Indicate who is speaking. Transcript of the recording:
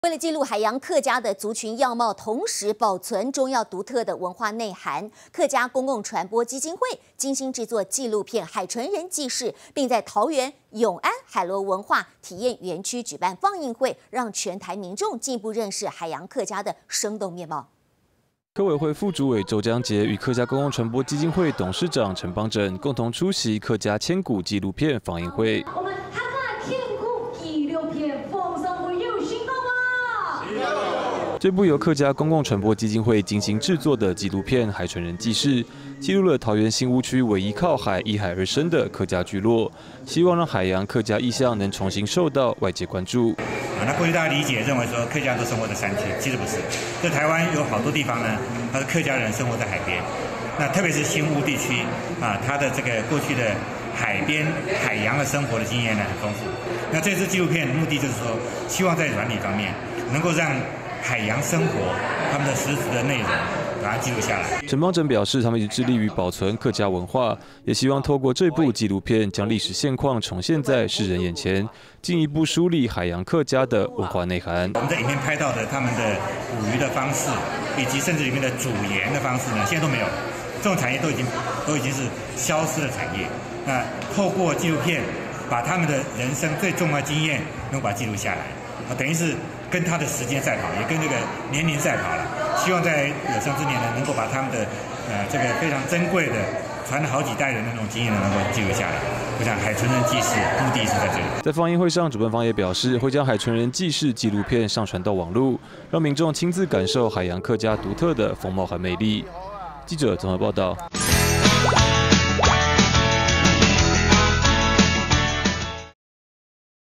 Speaker 1: 为了记录海洋客家的族群样貌，同时保存中药独特的文化内涵，客家公共传播基金会精心制作纪录片《海豚人记事》，并在桃园永安海螺文化体验园区举办放映会，让全台民众进一步认识海洋客家的生动面貌。
Speaker 2: 客委会副主委周江杰与客家公共传播基金会董事长陈邦珍共同出席客家千古纪录片放映会。
Speaker 3: 我们客家千古纪录片放送会有新的吗？
Speaker 2: 这部由客家公共传播基金会精心制作的纪录片《海豚人记事》，记录了桃园新屋区唯一靠海、依海而生的客家聚落，希望让海洋客家意象能重新受到外界关注。
Speaker 4: 那过去大家理解认为说客家都生活在山区，其实不是。在台湾有好多地方呢，他的客家人生活在海边，那特别是新屋地区啊，他的这个过去的海边海洋的生活的经验呢很丰富。那这支纪录片的目的就是说，希望在软体方面能够让海洋生活他们的实质的内容把它记录下来。
Speaker 2: 陈邦珍表示，他们一直致力于保存客家文化，也希望透过这部纪录片将历史现况重现在世人眼前。 进一步梳理海洋客家的文化内涵。
Speaker 4: 我们在影片拍到的他们的捕鱼的方式，以及甚至里面的煮盐的方式呢，现在都没有了。这种产业都已经是消失的产业。那透过纪录片，把他们的人生最重要的经验能够把它记录下来，等于是跟他的时间赛跑，也跟这个年龄赛跑了。希望在有生之年呢，能够把他们的这个非常珍贵的。 传了好几代人的那种经验能够记录下来，我想《海豚人记事》目的是在这里。
Speaker 2: 在放映会上，主办方也表示会将《海豚人记事》纪录片上传到网络，让民众亲自感受海洋客家独特的风貌和魅力。记者综合报道。